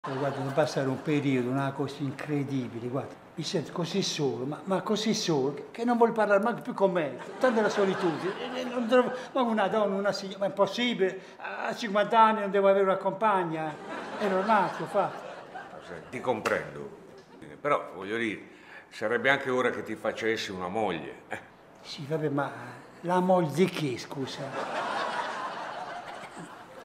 Guarda, devo passare un periodo, una cosa incredibile, guarda. Mi sento così solo, ma così solo, che non voglio parlare manco più con me. Tanta la solitudine. Non trovo, ma una donna, una signora, ma è impossibile. A 50 anni non devo avere una compagna. È normale, l'ho fatto. Ti comprendo, però voglio dire, sarebbe anche ora che ti facessi una moglie. Sì, vabbè, ma la moglie di chi, scusa?